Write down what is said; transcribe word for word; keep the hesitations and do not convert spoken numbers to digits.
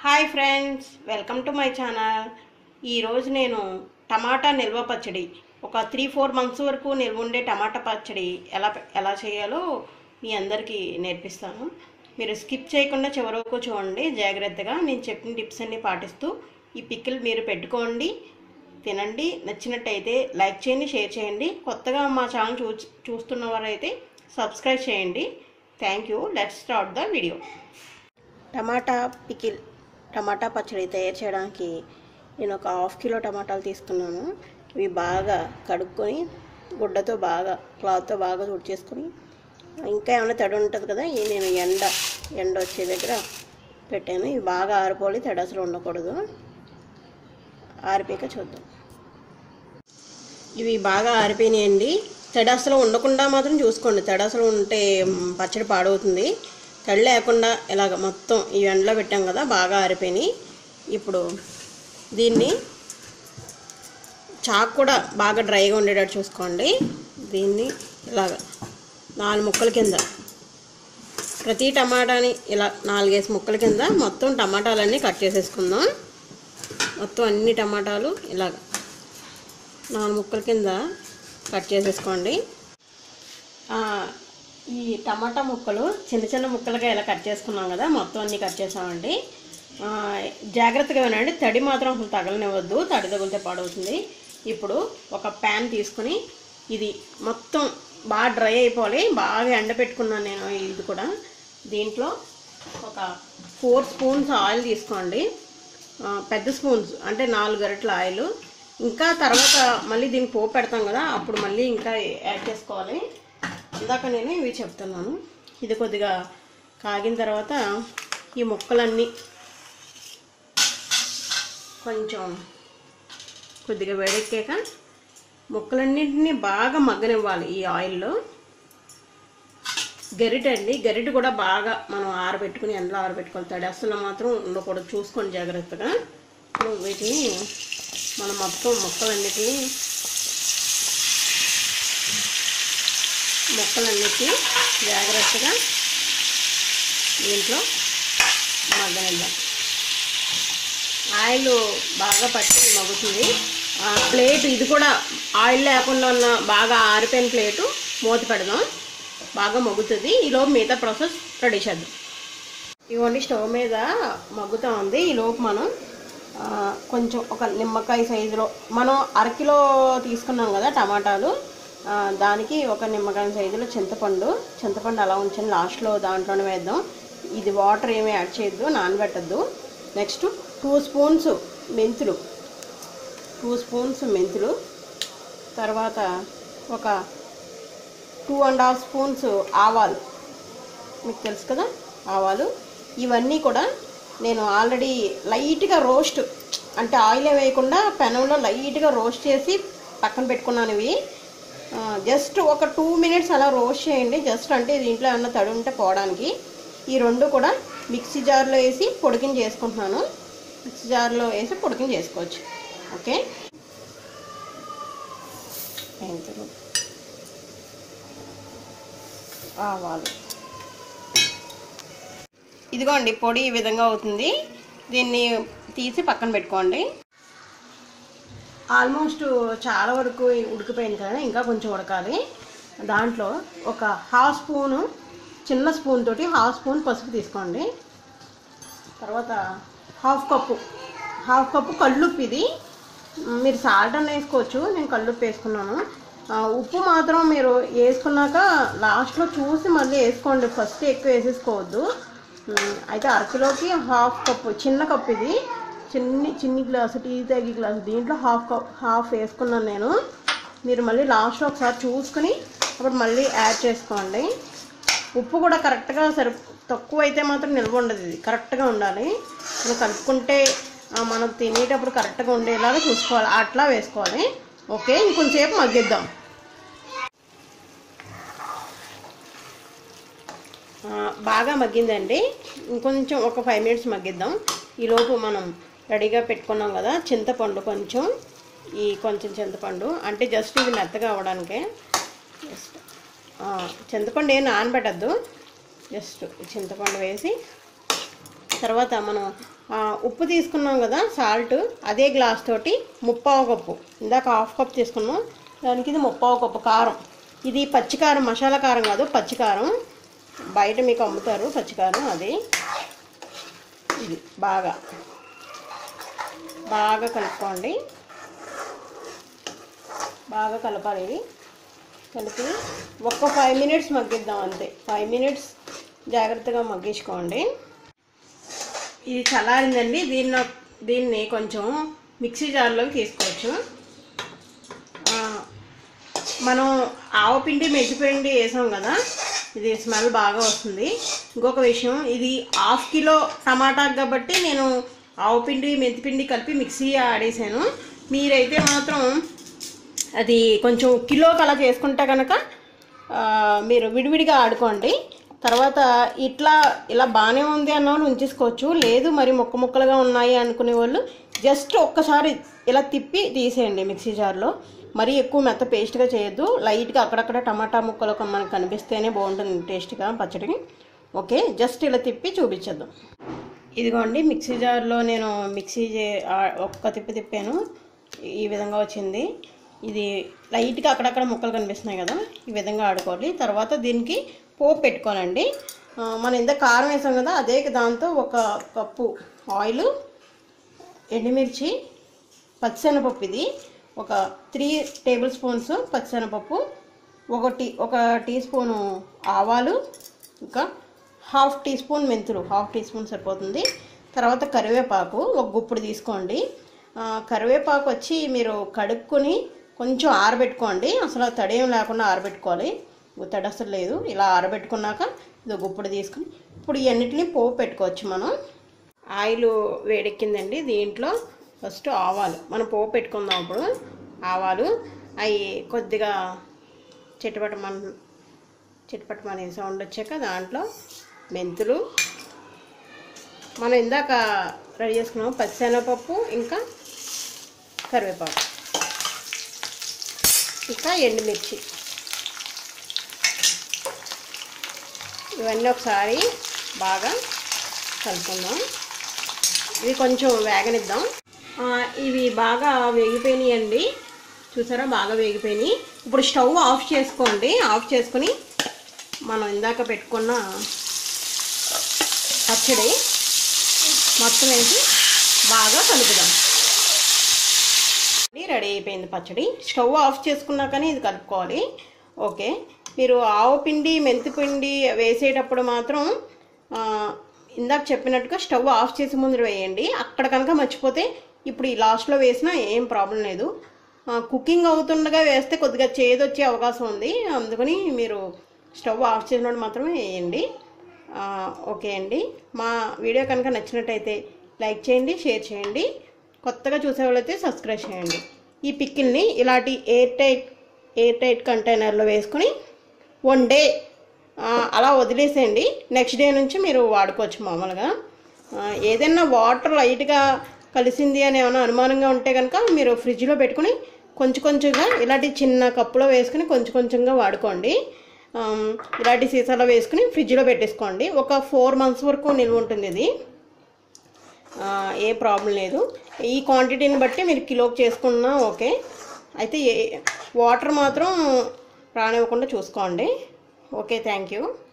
Hi friends, welcome to my channel. ఈరోజు నేను టమాటా నిల్వ పచ్చడి ఒక త్రీ ఫోర్ మంత్స్ వరకు నిల్వ ఉండే టమాటా పచ్చడి ఎలా ఎలా చేయాలో మీ అందరికీ నేర్పిస్తాను. మీరు స్కిప్ చేయకుండా చివరి వరకు చూడండి జాగ్రత్తగా. నేను చెప్పిన టిప్స్ అన్ని పాటిస్తూ ఈ పికిల్ మీరు పెట్టుకోండి, తినండి. నచ్చినట్టయితే లైక్ చేయండి, షేర్ చేయండి. కొత్తగా మా ఛానల్ చూ చూస్తున్న వారైతే సబ్స్క్రైబ్ చేయండి. Thank you. Let's start the video. టమాటా పికిల్ టమాటా పచ్చడి తయారు చేయడానికి నేను ఒక హాఫ్ కిలో టమాటాలు తీసుకున్నాను. ఇవి బాగా కడుక్కొని గుడ్డతో బాగా క్లాత్తో బాగా తుడిచేసుకొని, ఇంకా ఏమైనా తడి ఉంటుంది కదా, ఇవి నేను ఎండ ఎండ వచ్చే దగ్గర పెట్టాను. ఇవి బాగా ఆరిపోయి తడి అసలు ఉండకూడదు. ఆరిపోయాక చూద్దాం. ఇవి బాగా ఆరిపోయినాయండి. తడి అసలు ఉండకుండా మాత్రం చూసుకోండి. తడి అసలు ఉంటే పచ్చడి పాడవుతుంది. తడి లేకుండా ఇలాగ మొత్తం ఈ ఎండలో పెట్టాం కదా, బాగా ఆరిపోయినాయి. ఇప్పుడు దీన్ని చాకు కూడా బాగా డ్రైగా ఉండేటట్టు చూసుకోండి. దీన్ని ఇలాగ నాలుగు ముక్కల కింద, ప్రతి టమాటాని ఇలా నాలుగేసి ముక్కల కింద మొత్తం టమాటాలన్నీ కట్ చేసేసుకుందాం. మొత్తం అన్ని టమాటాలు ఇలాగ నాలుగు ముక్కల కింద కట్ చేసేసుకోండి. ఈ టమాటా ముక్కలు చిన్న చిన్న ముక్కలుగా ఇలా కట్ చేసుకున్నాం కదా, మొత్తం అన్నీ కట్ చేసామండి. జాగ్రత్తగా వినండి, తడి మాత్రం అసలు తగలనివ్వద్దు, తడి తగిలితే పాడవుతుంది. ఇప్పుడు ఒక ప్యాన్ తీసుకుని ఇది మొత్తం బాగా డ్రై అయిపోవాలి. బాగా ఎండబెట్టుకున్నాను నేను. ఇది కూడా దీంట్లో ఒక ఫోర్ స్పూన్స్ ఆయిల్ తీసుకోండి. పెద్ద స్పూన్స్ అంటే నాలుగు గరిటెల ఆయిల్. ఇంకా తర్వాత మళ్ళీ దీనికి పోపు పెడతాం కదా, అప్పుడు మళ్ళీ ఇంకా యాడ్ చేసుకోవాలి. ఇందాక నేను ఇవి చెప్తున్నాను. ఇది కొద్దిగా కాగిన తర్వాత ఈ ముక్కలన్నీ కొంచెం కొద్దిగా వేడెక్కాక ముక్కలన్నింటినీ బాగా మగ్గనివ్వాలి ఈ ఆయిల్లో. గరిటె అండి, గరిటె కూడా బాగా మనం ఆరబెట్టుకుని ఎండలో ఆరబెట్టుకోవాలి. తడి అసలు మాత్రం ఉండకూడదు, చూసుకోండి జాగ్రత్తగా. ఇప్పుడు వీటిని మనం మొత్తం ముక్కలన్నిటినీ ముక్కలన్నిటినీ జాగ్రత్తగా దీంట్లో మగ్గనిద్దాం. ఆయిల్ బాగా పట్టి మగ్గుతుంది. ప్లేట్ ఇది కూడా ఆయిల్ లేకుండా ఉన్న బాగా ఆరిపోయిన ప్లేటు మూత పెడదాం, బాగా మగ్గుతుంది. ఈలోపు మిగతా ప్రాసెస్ రెడీ చేద్దాం. ఇవన్నీ స్టవ్ మీద మగ్గుతూ ఉంది. ఈలోపు మనం కొంచెం ఒక నిమ్మకాయ సైజులో, మనం అరకిలో తీసుకున్నాం కదా టమాటాలు, దానికి ఒక నిమ్మకాయ సైజులో చింతపండు చింతపండు అలా ఉంచండి, లాస్ట్లో దాంట్లోనే వేద్దాం. ఇది వాటర్ ఏమీ యాడ్ చేయొద్దు, నానబెట్టద్దు. నెక్స్ట్ టూ స్పూన్స్ మెంతులు టూ స్పూన్స్ మెంతులు తర్వాత ఒక టూ అండ్ హాఫ్ స్పూన్స్ ఆవాలు, మీకు తెలుసు కదా ఆవాలు. ఇవన్నీ కూడా నేను ఆల్రెడీ లైట్గా రోస్ట్, అంటే ఆయిల్ వేయకుండా పెనంలో లైట్గా రోస్ట్ చేసి పక్కన పెట్టుకున్నాను. ఇవి జస్ట్ ఒక టూ మినిట్స్ అలా రోస్ట్ చేయండి, జస్ట్ అంటే దీంట్లో ఏమన్నా తడి ఉంటే పోవడానికి. ఈ రెండు కూడా మిక్సీ జార్లో వేసి పొడికిన చేసుకుంటున్నాను. మిక్సీ జార్లో వేసి పొడికిన చేసుకోవచ్చు. ఓకే, మెంతులు, ఆవాలు, ఇదిగోండి పొడి ఈ విధంగా అవుతుంది. దీన్ని తీసి పక్కన పెట్టుకోండి. ఆల్మోస్ట్ చాలా వరకు ఉడికిపోయింది కదా, ఇంకా కొంచెం ఉడకాలి. దాంట్లో ఒక హాఫ్ స్పూను, చిన్న స్పూన్ తోటి హాఫ్ స్పూన్ పసుపు తీసుకోండి. తర్వాత హాఫ్ కప్పు హాఫ్ కప్పు కల్లుప్పు. ఇది మీరు సాల్ట్ అన్న వేసుకోవచ్చు, నేను కల్లుప్పు వేసుకున్నాను. ఉప్పు మాత్రం మీరు వేసుకున్నాక లాస్ట్లో చూసి మళ్ళీ వేసుకోండి, ఫస్ట్ ఎక్కువ వేసేసుకోవద్దు. అయితే అరకిలోకి హాఫ్ కప్పు, చిన్న కప్పు ఇది, చిన్ని చిన్ని గ్లాసు, టీ తాగి గ్లాసు, దీంట్లో హాఫ్ కప్ హాఫ్ వేసుకున్నాను నేను. మీరు మళ్ళీ లాస్ట్లో ఒకసారి చూసుకుని అప్పుడు మళ్ళీ యాడ్ చేసుకోండి. ఉప్పు కూడా కరెక్ట్గా సరి, తక్కువ అయితే మాత్రం నిల్వ ఉండదు, ఇది కరెక్ట్గా ఉండాలి. మనం కలుపుకుంటే మనం తినేటప్పుడు కరెక్ట్గా ఉండేలాగా చూసుకోవాలి, అట్లా వేసుకోవాలి. ఓకే, ఇంకొంచెంసేపు మగ్గిద్దాం. బాగా మగ్గిందండి, ఇంకొంచెం ఒక ఫైవ్ మినిట్స్ మగ్గిద్దాం. ఈలోపు మనం రెడీగా పెట్టుకున్నాం కదా చింతపండు, కొంచెం ఈ కొంచెం చింతపండు, అంటే జస్ట్ ఇది మెత్తగా అవ్వడానికే. జస్ట్ చింతపండు ఏం నానబెట్టద్దు, జస్ట్ చింతపండు వేసి తర్వాత మనం ఉప్పు తీసుకున్నాం కదా సాల్ట్, అదే గ్లాస్ తోటి ముప్పావు కప్పు, ఇందాక హాఫ్ కప్ తీసుకున్నాం దానికి ఇది ముప్పావు కప్పు కారం. ఇది పచ్చికారం, మసాలా కారం కాదు, పచ్చికారం. బయట మీకు అమ్ముతారు పచ్చికారం, అది. ఇది బాగా బాగా కలుపుకోండి. బాగా కలపాలి. ఇది కలిపి ఒక్క ఫైవ్ మినిట్స్ మగ్గిద్దాం అంతే. ఫైవ్ మినిట్స్ జాగ్రత్తగా మగ్గించుకోండి. ఇది చల్లారిందండి. దీన్ని దీన్ని కొంచెం మిక్సీ జార్లోకి తీసుకోవచ్చు. మనం ఆవపిండి మెంతిపిండి వేసాం కదా, ఇది స్మెల్ బాగా వస్తుంది. ఇంకొక విషయం, ఇది హాఫ్ కిలో టమాటా కాబట్టి నేను ఆవపిండి మెంతిపిండి కలిపి మిక్సీ ఆడేసాను. మీరైతే మాత్రం అది కొంచెం కిలోకి అలా చేసుకుంటే కనుక మీరు విడివిడిగా ఆడుకోండి. తర్వాత ఇట్లా ఇలా బాగానే ఉంది అన్న వాళ్ళు ఉంచేసుకోవచ్చు. లేదు మరి ముక్క ముక్కలుగా ఉన్నాయి అనుకునే వాళ్ళు జస్ట్ ఒక్కసారి ఇలా తిప్పి తీసేయండి మిక్సీ జార్లో. మరీ ఎక్కువ మెత్త పేస్ట్గా చేయొద్దు. లైట్గా అక్కడక్కడ టమాటా ముక్కలు మనకు కనిపిస్తేనే బాగుంటుంది టేస్ట్గా పచ్చడికి. ఓకే, జస్ట్ ఇలా తిప్పి చూపించేద్దాం. ఇదిగోండి మిక్సీ జార్లో నేను మిక్సీ చే ఒక్క తిప్పి తిప్పాను, ఈ విధంగా వచ్చింది. ఇది లైట్గా అక్కడక్కడ ముక్కలు కనిపిస్తున్నాయి కదా, ఈ విధంగా ఆడుకోవాలి. తర్వాత దీనికి పోపు పెట్టుకోనండి. మనం ఇంత కారం వేసాం కదా, అదే దాంతో ఒక కప్పు ఆయిల్, ఎండుమిర్చి, పచ్చిశనగపప్పు, ఇది ఒక త్రీ టేబుల్ స్పూన్స్ పచ్చిశనగపప్పు, ఒకటి ఒక టీ స్పూను ఆవాలు, ఇంకా హాఫ్ టీ స్పూన్ మెంతులు, హాఫ్ టీ స్పూన్ సరిపోతుంది. తర్వాత కరివేపాకు ఒక గుప్పుడు తీసుకోండి. కరివేపాకు వచ్చి మీరు కడుక్కొని కొంచెం ఆరబెట్టుకోండి. అసలు తడేం లేకుండా ఆరబెట్టుకోవాలి, తడి అసలు లేదు. ఇలా ఆరబెట్టుకున్నాక ఇది గుప్పుడు తీసుకుని ఇప్పుడు ఇవన్నిటిని పోపు పెట్టుకోవచ్చు మనం. ఆయిల్ వేడెక్కిందండి. దీంట్లో ఫస్ట్ ఆవాలు మనం పోపు పెట్టుకుందాం. ఇప్పుడు ఆవాలు అవి కొద్దిగా చిటపటమన చిటపటమనే సౌండ్ వచ్చాక దాంట్లో మెంతులు, మనం ఇందాక రెడీ చేసుకున్నాం పచ్చిశనగపప్పు, ఇంకా కరివేపాకు, ఇంకా ఎండుమిర్చి, ఇవన్నీ ఒకసారి బాగా కలుపుకుందాం. ఇవి కొంచెం వేగనిద్దాం. ఇవి బాగా వేగిపోయినాయండి, చూసారా బాగా వేగిపోయినాయి. ఇప్పుడు స్టవ్ ఆఫ్ చేసుకోండి. ఆఫ్ చేసుకుని మనం ఇందాక పెట్టుకున్న పచ్చడి మొత్తం వేసి బాగా కలుపుదాం. రెడీ అయిపోయింది పచ్చడి. స్టవ్ ఆఫ్ చేసుకున్నాకనే ఇది కలుపుకోవాలి. ఓకే, మీరు ఆవపిండి మెంతిపిండి వేసేటప్పుడు మాత్రం ఇందాక చెప్పినట్టుగా స్టవ్ ఆఫ్ చేసే ముందు వేయండి. అక్కడ కనుక మర్చిపోతే ఇప్పుడు ఈ లాస్ట్లో వేసినా ఏం ప్రాబ్లం లేదు. కుకింగ్ అవుతుండగా వేస్తే కొద్దిగా చేదు వచ్చే అవకాశం ఉంది, అందుకని మీరు స్టవ్ ఆఫ్ చేసినప్పుడు మాత్రమే వేయండి. ఓకే అండి, మా వీడియో కనుక నచ్చినట్టయితే లైక్ చేయండి, షేర్ చేయండి. కొత్తగా చూసేవాళ్ళైతే సబ్స్క్రైబ్ చేయండి. ఈ పిక్కిల్ని ఇలాంటి ఎయిర్ టైట్ ఎయిర్ టైట్ కంటైనర్లో వేసుకొని వన్ డే అలా వదిలేసేయండి. నెక్స్ట్ డే నుంచి మీరు వాడుకోవచ్చు మామూలుగా. ఏదైనా వాటర్ లైట్గా కలిసింది అని ఏమైనా అనుమానంగా ఉంటే కనుక మీరు ఫ్రిడ్జ్లో పెట్టుకుని కొంచెం కొంచెంగా ఇలాంటి చిన్న కప్పులో వేసుకుని కొంచెం కొంచెంగా వాడుకోండి. ఇలాంటి సీసాలో వేసుకుని ఫ్రిడ్జ్లో పెట్టేసుకోండి. ఒక ఫోర్ మంత్స్ వరకు నిల్వ ఉంటుంది. ఇది ఏ ప్రాబ్లం లేదు. ఈ క్వాంటిటీని బట్టి మీరు కిలోకి చేసుకున్నా ఓకే. అయితే వాటర్ మాత్రం రానివ్వకుండా చూసుకోండి. Okay, thank you.